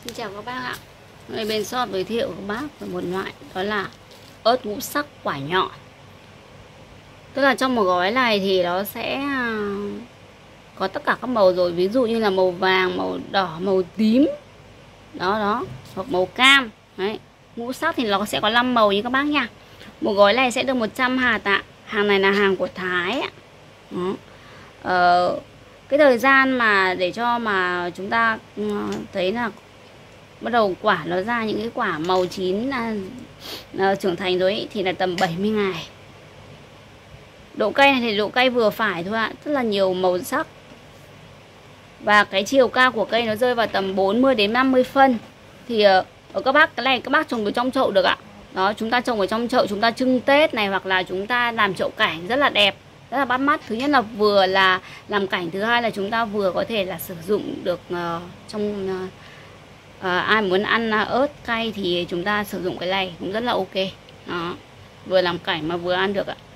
Xin chào các bác ạ. Nơi bên shop giới thiệu các bác về một loại đó là ớt ngũ sắc quả nhọn. Tức là trong một gói này thì nó sẽ có tất cả các màu rồi, ví dụ như là màu vàng, màu đỏ, màu tím. Đó, hoặc màu cam. Đấy. Ngũ sắc thì nó sẽ có 5 màu như các bác nha. Một gói này sẽ được 100 hạt ạ. Hàng này là hàng của Thái ạ. Cái thời gian mà để cho mà chúng ta thấy là bắt đầu quả nó ra những cái quả màu chín trưởng thành rồi ấy, thì là tầm 70 ngày. Độ cay này thì độ cay vừa phải thôi ạ, rất là nhiều màu sắc. Và cái chiều cao của cây nó rơi vào tầm 40 đến 50 phân. Thì ở các bác, cái này các bác trồng ở trong chậu được ạ. Đó, chúng ta trồng ở trong chậu, chúng ta trưng Tết này, hoặc là chúng ta làm chậu cảnh rất là đẹp, rất là bắt mắt. Thứ nhất là vừa là làm cảnh, thứ hai là chúng ta vừa có thể là sử dụng được trong ai muốn ăn ớt cay thì chúng ta sử dụng cái này cũng rất là ok. Đó, vừa làm cảnh mà vừa ăn được ạ.